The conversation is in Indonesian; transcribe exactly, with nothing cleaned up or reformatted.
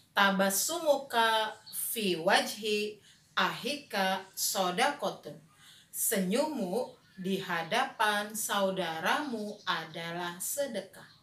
Tabassumuka fi wajhi ahika sodakotun. Senyummu di hadapan saudaramu adalah sedekah.